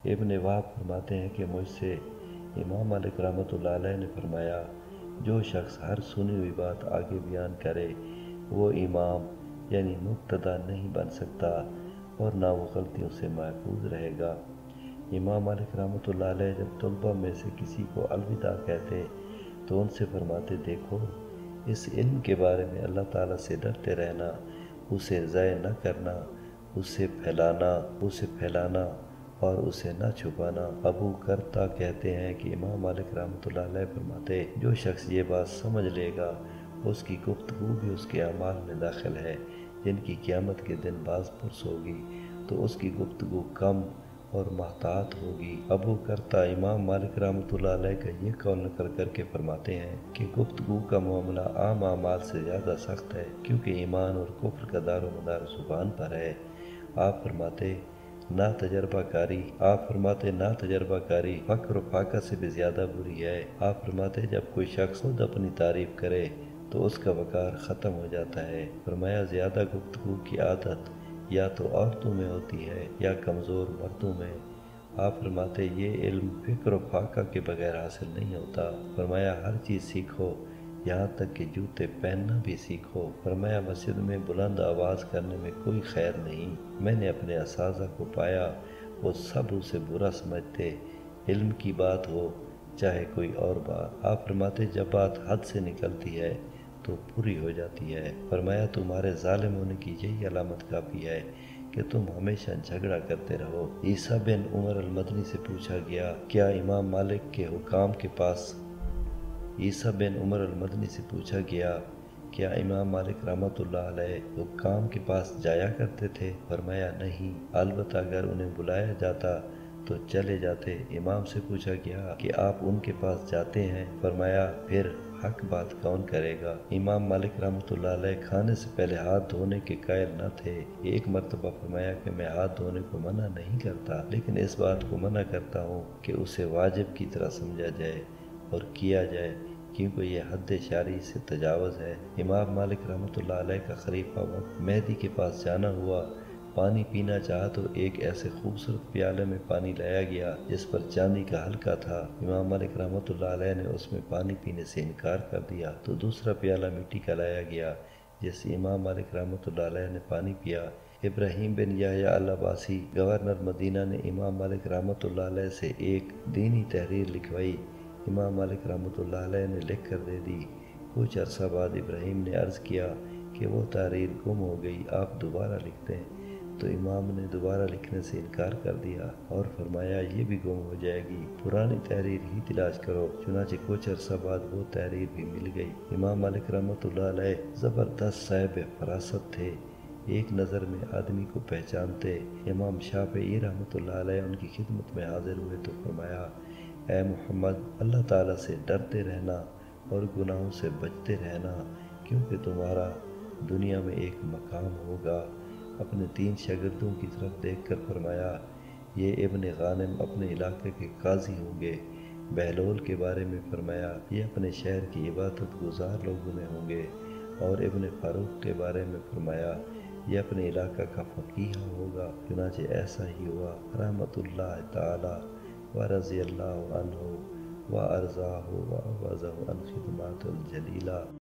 ابن وہب فرماتے ہیں کہ مجھ سے امام مالک رحمۃ اللہ علیہ نے فرمایا، جو شخص ہر سنی ہوئی بات آگے بیان کرے وہ امام یعنی مقتدا نہیں بن سکتا اور نہ وہ غلطیوں سے محفوظ رہے گا۔ امام مالک رحمۃ اللہ علیہ جب طلبہ میں سے کسی کو الوداع کہتے تو ان سے فرماتے، دیکھو اس علم کے بارے میں اللہ تعالیٰ سے ڈرتے رہنا، اسے ضائع نہ کرنا، اسے پھیلانا اور اسے نہ چھپانا۔ ابو کرتا کہتے ہیں کہ امام مالک رحمۃ اللہ علیہ فرماتے، جو شخص یہ بات سمجھ لے گا اس کی گفتگو بھی اس کے اعمال میں داخل ہے جن کی قیامت کے دن باز پرس ہوگی، تو اس کی گفتگو کم اور محتاط ہوگی۔ ابو کرتا امام مالک رحمۃ اللہ علیہ کا یہ قول نقل کر کے فرماتے ہیں کہ گفتگو کا معاملہ عام اعمال سے زیادہ سخت ہے، کیونکہ ایمان اور کفر کا دار و مدار زبان پر ہے۔ آپ فرماتے نا تجربہ کاری فقر و فاقہ سے بھی زیادہ بری ہے۔ آپ فرماتے جب کوئی شخص خود اپنی تعریف کرے تو اس کا وقار ختم ہو جاتا ہے۔ فرمایا زیادہ گفتگو کی عادت یا تو عورتوں میں ہوتی ہے یا کمزور مردوں میں۔ آپ فرماتے یہ علم فکر و فاقہ کے بغیر حاصل نہیں ہوتا۔ فرمایا ہر چیز سیکھو، یہاں تک کہ جوتے پہننا بھی سیکھو۔ فرمایا مسجد میں بلند آواز کرنے میں کوئی خیر نہیں۔ میں نے اپنے اساتذہ کو پایا وہ سب اسے برا سمجھتے، علم کی بات ہو چاہے کوئی اور بات۔ آپ فرماتے جب بات حد سے نکلتی ہے تو پوری ہو جاتی ہے۔ فرمایا تمہارے ظالم ہونے کی یہی علامت کافی ہے کہ تم ہمیشہ جھگڑا کرتے رہو۔ عیسیٰ بن عمر المدنی سے پوچھا گیا، کیا امام مالک کے حکام کے پاس رحمۃ اللہ علیہ حکام کے پاس جایا کرتے تھے؟ فرمایا نہیں، البتہ اگر انہیں بلایا جاتا تو چلے جاتے۔ امام سے پوچھا گیا کہ آپ ان کے پاس جاتے ہیں؟ فرمایا پھر حق بات کون کرے گا؟ امام مالک رحمۃ اللہ علیہ کھانے سے پہلے ہاتھ دھونے کے قائل نہ تھے۔ ایک مرتبہ فرمایا کہ میں ہاتھ دھونے کو منع نہیں کرتا، لیکن اس بات کو منع کرتا ہوں کہ اسے واجب کی طرح سمجھا جائے اور کیا جائے، کیونکہ یہ حد شرعی سے تجاوز ہے۔ امام مالک رحمۃ اللہ علیہ کا خلیفہ وقت مہدی کے پاس جانا ہوا، پانی پینا چاہا تو ایک ایسے خوبصورت پیالے میں پانی لایا گیا جس پر چاندی کا حلقہ تھا۔ امام مالک رحمۃ اللہ علیہ نے اس میں پانی پینے سے انکار کر دیا تو دوسرا پیالہ مٹی کا لایا گیا جس سے امام مالک رحمۃ اللہ علیہ نے پانی پیا۔ ابراہیم بن یحییٰ العباسی گورنر مدینہ نے امام مالک رحمۃ اللہ علیہ سے ایک دینی تحریر لکھوائی۔ امام مالک رحمۃ اللہ علیہ نے لکھ کر دے دی۔ کچھ عرصہ بعد ابراہیم نے عرض کیا کہ وہ تحریر گم ہو گئی، آپ دوبارہ لکھ دیں، تو امام نے دوبارہ لکھنے سے انکار کر دیا اور فرمایا یہ بھی گم ہو جائے گی، پرانی تحریر ہی تلاش کرو۔ چنانچہ کچھ عرصہ بعد وہ تحریر بھی مل گئی۔ امام مالک رحمۃ اللہ علیہ زبردست صاحب فراست تھے، ایک نظر میں آدمی کو پہچانتے۔ امام شافعی رحمۃ اللہ علیہ ان کی خدمت میں حاضر ہوئے تو فرمایا، اے محمد، اللہ تعالیٰ سے ڈرتے رہنا اور گناہوں سے بچتے رہنا، کیونکہ تمہارا دنیا میں ایک مقام ہوگا۔ اپنے 3 شاگردوں کی طرف دیکھ کر فرمایا، یہ ابن غانم اپنے علاقے کے قاضی ہوں گے۔ بہلول کے بارے میں فرمایا، یہ اپنے شہر کی عبادت گزار لوگوں میں ہوں گے، اور ابن فاروق کے بارے میں فرمایا، یہ اپنے علاقہ کا فقیہ ہوگا۔ چنانچہ ایسا ہی ہوا، رحمۃ اللہ تعالی ورضی اللہ عنہ وارضاہ وعوضہ عن خدمات الجلیلہ۔